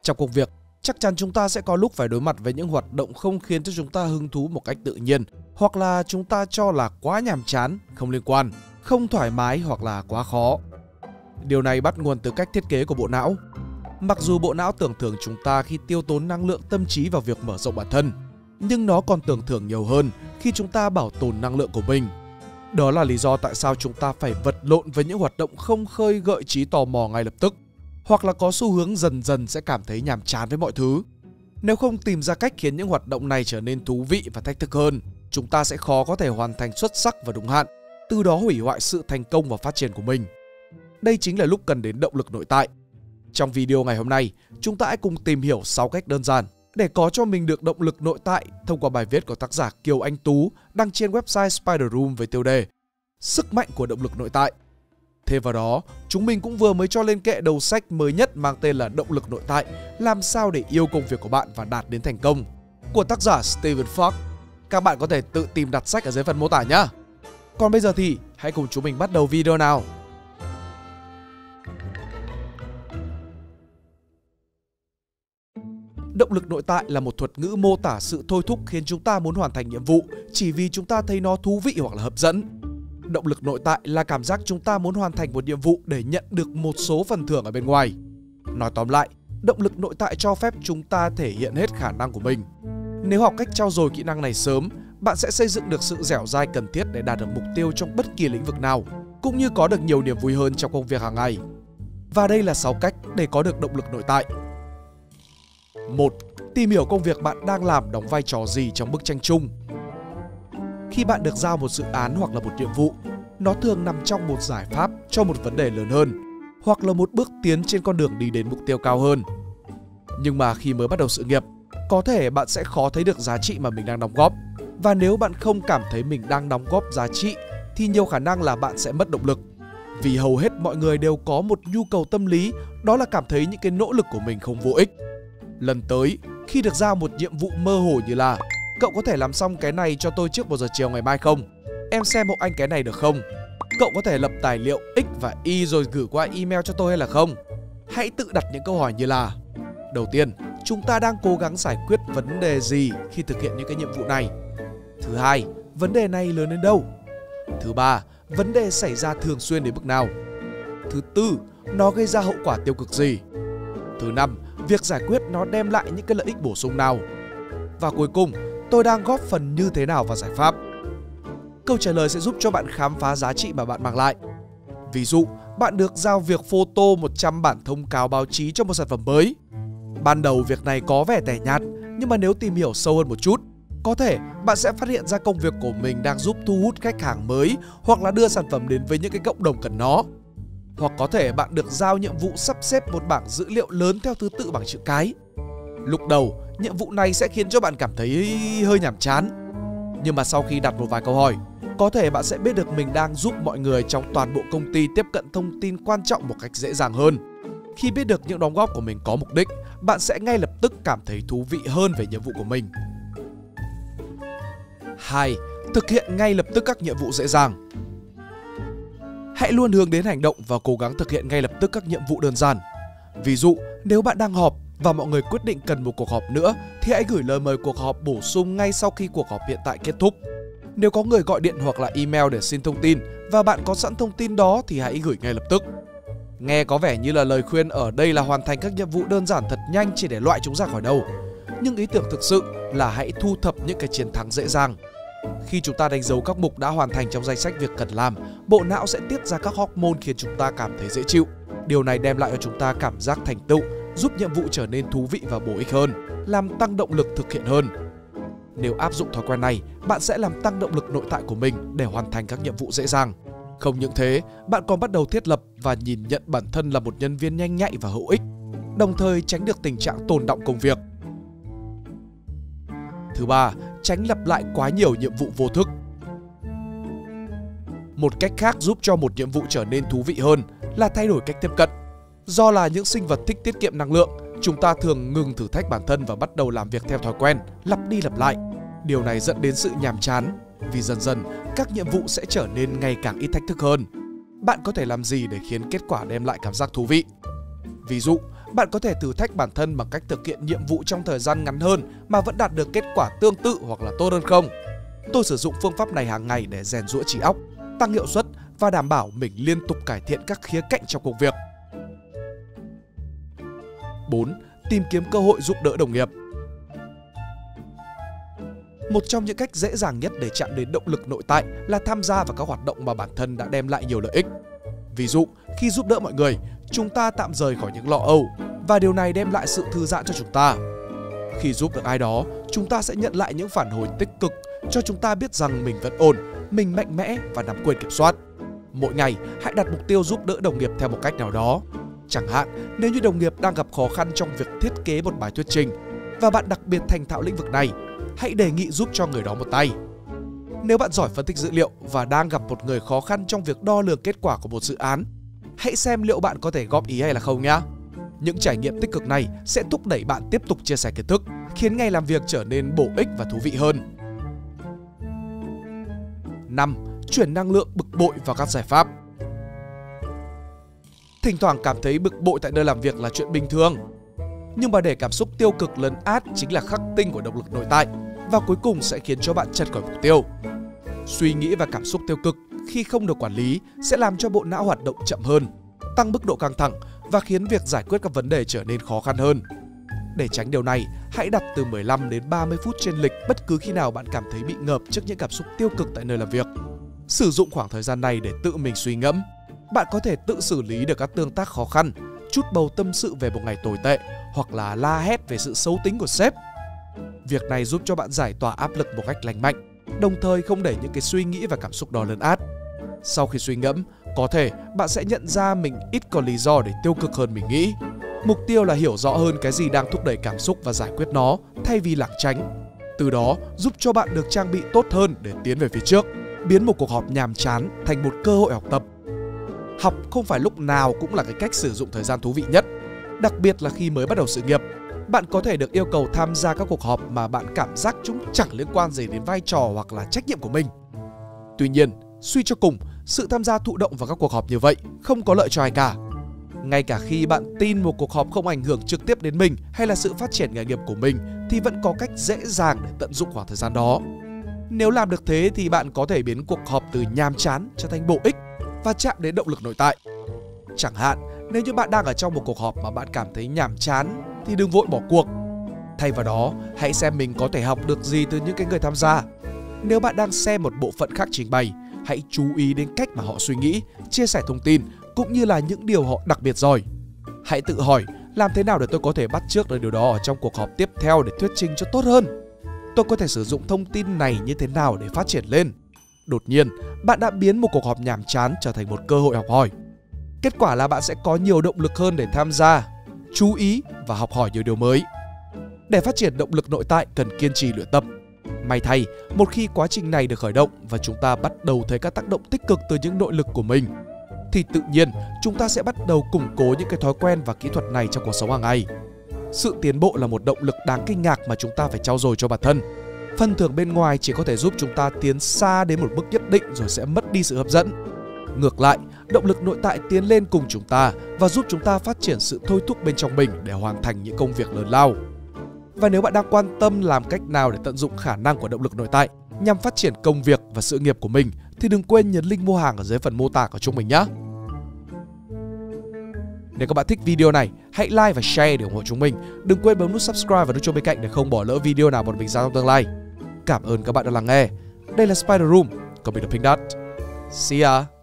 Trong công việc, chắc chắn chúng ta sẽ có lúc phải đối mặt với những hoạt động không khiến cho chúng ta hứng thú một cách tự nhiên, hoặc là chúng ta cho là quá nhàm chán, không liên quan, không thoải mái hoặc là quá khó. Điều này bắt nguồn từ cách thiết kế của bộ não. Mặc dù bộ não tưởng thưởng chúng ta khi tiêu tốn năng lượng tâm trí vào việc mở rộng bản thân, nhưng nó còn tưởng thưởng nhiều hơn khi chúng ta bảo tồn năng lượng của mình. Đó là lý do tại sao chúng ta phải vật lộn với những hoạt động không khơi gợi trí tò mò ngay lập tức, hoặc là có xu hướng dần dần sẽ cảm thấy nhàm chán với mọi thứ. Nếu không tìm ra cách khiến những hoạt động này trở nên thú vị và thách thức hơn, chúng ta sẽ khó có thể hoàn thành xuất sắc và đúng hạn, từ đó hủy hoại sự thành công và phát triển của mình. Đây chính là lúc cần đến động lực nội tại. Trong video ngày hôm nay, chúng ta hãy cùng tìm hiểu 6 cách đơn giản để có cho mình được động lực nội tại thông qua bài viết của tác giả Kiều Anh Tú đăng trên website Spider Room với tiêu đề Sức mạnh của động lực nội tại. Thêm vào đó, chúng mình cũng vừa mới cho lên kệ đầu sách mới nhất mang tên là Động lực nội tại, làm sao để yêu công việc của bạn và đạt đến thành công, của tác giả Steven Fox. Các bạn có thể tự tìm đặt sách ở dưới phần mô tả nhé. Còn bây giờ thì hãy cùng chúng mình bắt đầu video nào. Động lực nội tại là một thuật ngữ mô tả sự thôi thúc khiến chúng ta muốn hoàn thành nhiệm vụ chỉ vì chúng ta thấy nó thú vị hoặc là hấp dẫn. Động lực nội tại là cảm giác chúng ta muốn hoàn thành một nhiệm vụ để nhận được một số phần thưởng ở bên ngoài. Nói tóm lại, động lực nội tại cho phép chúng ta thể hiện hết khả năng của mình. Nếu học cách trau dồi kỹ năng này sớm, bạn sẽ xây dựng được sự dẻo dai cần thiết để đạt được mục tiêu trong bất kỳ lĩnh vực nào, cũng như có được nhiều niềm vui hơn trong công việc hàng ngày. Và đây là 6 cách để có được động lực nội tại. 1. Tìm hiểu công việc bạn đang làm đóng vai trò gì trong bức tranh chung. Khi bạn được giao một dự án hoặc là một nhiệm vụ, nó thường nằm trong một giải pháp cho một vấn đề lớn hơn, hoặc là một bước tiến trên con đường đi đến mục tiêu cao hơn. Nhưng mà khi mới bắt đầu sự nghiệp, có thể bạn sẽ khó thấy được giá trị mà mình đang đóng góp. Và nếu bạn không cảm thấy mình đang đóng góp giá trị, thì nhiều khả năng là bạn sẽ mất động lực. Vì hầu hết mọi người đều có một nhu cầu tâm lý, đó là cảm thấy những cái nỗ lực của mình không vô ích. Lần tới, khi được giao một nhiệm vụ mơ hồ như là cậu có thể làm xong cái này cho tôi trước 1 giờ chiều ngày mai không? Em xem hộ anh cái này được không? Cậu có thể lập tài liệu X và Y rồi gửi qua email cho tôi hay là không? Hãy tự đặt những câu hỏi như là: đầu tiên, chúng ta đang cố gắng giải quyết vấn đề gì khi thực hiện những cái nhiệm vụ này? Thứ hai, vấn đề này lớn đến đâu? Thứ ba, vấn đề xảy ra thường xuyên đến mức nào? Thứ tư, nó gây ra hậu quả tiêu cực gì? Thứ năm, việc giải quyết nó đem lại những cái lợi ích bổ sung nào? Và cuối cùng, tôi đang góp phần như thế nào vào giải pháp? Câu trả lời sẽ giúp cho bạn khám phá giá trị mà bạn mang lại. Ví dụ, bạn được giao việc photo 100 bản thông cáo báo chí cho một sản phẩm mới. Ban đầu việc này có vẻ tẻ nhạt, nhưng mà nếu tìm hiểu sâu hơn một chút, có thể bạn sẽ phát hiện ra công việc của mình đang giúp thu hút khách hàng mới hoặc là đưa sản phẩm đến với những cái cộng đồng cần nó. Hoặc có thể bạn được giao nhiệm vụ sắp xếp một bảng dữ liệu lớn theo thứ tự bằng chữ cái. Lúc đầu, nhiệm vụ này sẽ khiến cho bạn cảm thấy hơi nhàm chán. Nhưng mà sau khi đặt một vài câu hỏi, có thể bạn sẽ biết được mình đang giúp mọi người trong toàn bộ công ty tiếp cận thông tin quan trọng một cách dễ dàng hơn. Khi biết được những đóng góp của mình có mục đích, bạn sẽ ngay lập tức cảm thấy thú vị hơn về nhiệm vụ của mình. 2. Thực hiện ngay lập tức các nhiệm vụ dễ dàng. Hãy luôn hướng đến hành động và cố gắng thực hiện ngay lập tức các nhiệm vụ đơn giản. Ví dụ, nếu bạn đang họp và mọi người quyết định cần một cuộc họp nữa, thì hãy gửi lời mời cuộc họp bổ sung ngay sau khi cuộc họp hiện tại kết thúc. Nếu có người gọi điện hoặc là email để xin thông tin và bạn có sẵn thông tin đó thì hãy gửi ngay lập tức. Nghe có vẻ như là lời khuyên ở đây là hoàn thành các nhiệm vụ đơn giản thật nhanh chỉ để loại chúng ra khỏi đầu. Nhưng ý tưởng thực sự là hãy thu thập những cái chiến thắng dễ dàng. Khi chúng ta đánh dấu các mục đã hoàn thành trong danh sách việc cần làm, bộ não sẽ tiết ra các hormone khiến chúng ta cảm thấy dễ chịu. Điều này đem lại cho chúng ta cảm giác thành tựu, giúp nhiệm vụ trở nên thú vị và bổ ích hơn, làm tăng động lực thực hiện hơn. Nếu áp dụng thói quen này, bạn sẽ làm tăng động lực nội tại của mình để hoàn thành các nhiệm vụ dễ dàng. Không những thế, bạn còn bắt đầu thiết lập và nhìn nhận bản thân là một nhân viên nhanh nhạy và hữu ích, đồng thời tránh được tình trạng tồn đọng công việc. Thứ ba, tránh lặp lại quá nhiều nhiệm vụ vô thức. Một cách khác giúp cho một nhiệm vụ trở nên thú vị hơn là thay đổi cách tiếp cận. Do là những sinh vật thích tiết kiệm năng lượng, chúng ta thường ngừng thử thách bản thân và bắt đầu làm việc theo thói quen, lặp đi lặp lại. Điều này dẫn đến sự nhàm chán, vì dần dần các nhiệm vụ sẽ trở nên ngày càng ít thách thức hơn. Bạn có thể làm gì để khiến kết quả đem lại cảm giác thú vị? Ví dụ, bạn có thể thử thách bản thân bằng cách thực hiện nhiệm vụ trong thời gian ngắn hơn mà vẫn đạt được kết quả tương tự hoặc là tốt hơn không. Tôi sử dụng phương pháp này hàng ngày để rèn giũa trí óc, tăng hiệu suất và đảm bảo mình liên tục cải thiện các khía cạnh trong công việc. 4. Tìm kiếm cơ hội giúp đỡ đồng nghiệp. Một trong những cách dễ dàng nhất để chạm đến động lực nội tại là tham gia vào các hoạt động mà bản thân đã đem lại nhiều lợi ích. Ví dụ, khi giúp đỡ mọi người, chúng ta tạm rời khỏi những lo âu và điều này đem lại sự thư giãn cho chúng ta. Khi giúp được ai đó, chúng ta sẽ nhận lại những phản hồi tích cực cho chúng ta biết rằng mình vẫn ổn, mình mạnh mẽ và nắm quyền kiểm soát. Mỗi ngày, hãy đặt mục tiêu giúp đỡ đồng nghiệp theo một cách nào đó. Chẳng hạn, nếu như đồng nghiệp đang gặp khó khăn trong việc thiết kế một bài thuyết trình và bạn đặc biệt thành thạo lĩnh vực này, hãy đề nghị giúp cho người đó một tay. Nếu bạn giỏi phân tích dữ liệu và đang gặp một người khó khăn trong việc đo lường kết quả của một dự án, hãy xem liệu bạn có thể góp ý hay là không nhé. Những trải nghiệm tích cực này sẽ thúc đẩy bạn tiếp tục chia sẻ kiến thức, khiến ngày làm việc trở nên bổ ích và thú vị hơn. 5. Chuyển năng lượng bực bội vào các giải pháp. Thỉnh thoảng cảm thấy bực bội tại nơi làm việc là chuyện bình thường. Nhưng mà để cảm xúc tiêu cực lấn át chính là khắc tinh của động lực nội tại và cuối cùng sẽ khiến cho bạn chệch khỏi mục tiêu. Suy nghĩ và cảm xúc tiêu cực khi không được quản lý sẽ làm cho bộ não hoạt động chậm hơn, tăng mức độ căng thẳng và khiến việc giải quyết các vấn đề trở nên khó khăn hơn. Để tránh điều này, hãy đặt từ 15 đến 30 phút trên lịch bất cứ khi nào bạn cảm thấy bị ngợp trước những cảm xúc tiêu cực tại nơi làm việc. Sử dụng khoảng thời gian này để tự mình suy ngẫm. Bạn có thể tự xử lý được các tương tác khó khăn, trút bầu tâm sự về một ngày tồi tệ hoặc là la hét về sự xấu tính của sếp. Việc này giúp cho bạn giải tỏa áp lực một cách lành mạnh, đồng thời không để những cái suy nghĩ và cảm xúc đó lấn át. Sau khi suy ngẫm, có thể bạn sẽ nhận ra mình ít có lý do để tiêu cực hơn mình nghĩ. Mục tiêu là hiểu rõ hơn cái gì đang thúc đẩy cảm xúc và giải quyết nó thay vì lảng tránh. Từ đó giúp cho bạn được trang bị tốt hơn để tiến về phía trước, biến một cuộc họp nhàm chán thành một cơ hội học tập. Học không phải lúc nào cũng là cái cách sử dụng thời gian thú vị nhất. Đặc biệt là khi mới bắt đầu sự nghiệp, bạn có thể được yêu cầu tham gia các cuộc họp mà bạn cảm giác chúng chẳng liên quan gì đến vai trò hoặc là trách nhiệm của mình. Tuy nhiên, suy cho cùng, sự tham gia thụ động vào các cuộc họp như vậy không có lợi cho ai cả. Ngay cả khi bạn tin một cuộc họp không ảnh hưởng trực tiếp đến mình hay là sự phát triển nghề nghiệp của mình thì vẫn có cách dễ dàng để tận dụng khoảng thời gian đó. Nếu làm được thế thì bạn có thể biến cuộc họp từ nhàm chán trở thành bổ ích và chạm đến động lực nội tại. Chẳng hạn, nếu như bạn đang ở trong một cuộc họp mà bạn cảm thấy nhàm chán thì đừng vội bỏ cuộc. Thay vào đó, hãy xem mình có thể học được gì từ những cái người tham gia. Nếu bạn đang xem một bộ phận khác trình bày, hãy chú ý đến cách mà họ suy nghĩ, chia sẻ thông tin cũng như là những điều họ đặc biệt giỏi. Hãy tự hỏi, làm thế nào để tôi có thể bắt chước được điều đó ở trong cuộc họp tiếp theo để thuyết trình cho tốt hơn? Tôi có thể sử dụng thông tin này như thế nào để phát triển lên? Đột nhiên, bạn đã biến một cuộc họp nhàm chán trở thành một cơ hội học hỏi. Kết quả là bạn sẽ có nhiều động lực hơn để tham gia, chú ý và học hỏi nhiều điều mới. Để phát triển động lực nội tại cần kiên trì luyện tập. May thay, một khi quá trình này được khởi động và chúng ta bắt đầu thấy các tác động tích cực từ những nội lực của mình, thì tự nhiên chúng ta sẽ bắt đầu củng cố những cái thói quen và kỹ thuật này trong cuộc sống hàng ngày. Sự tiến bộ là một động lực đáng kinh ngạc mà chúng ta phải trau dồi cho bản thân. Phần thưởng bên ngoài chỉ có thể giúp chúng ta tiến xa đến một mức nhất định rồi sẽ mất đi sự hấp dẫn. Ngược lại, động lực nội tại tiến lên cùng chúng ta và giúp chúng ta phát triển sự thôi thúc bên trong mình để hoàn thành những công việc lớn lao. Và nếu bạn đang quan tâm làm cách nào để tận dụng khả năng của động lực nội tại nhằm phát triển công việc và sự nghiệp của mình thì đừng quên nhấn link mua hàng ở dưới phần mô tả của chúng mình nhé. Nếu các bạn thích video này, hãy like và share để ủng hộ chúng mình. Đừng quên bấm nút subscribe và nút chuông bên cạnh để không bỏ lỡ video nào bọn mình ra trong tương lai. Cảm ơn các bạn đã lắng nghe. Đây là Spider Room, còn mình là Pink Dot. See ya!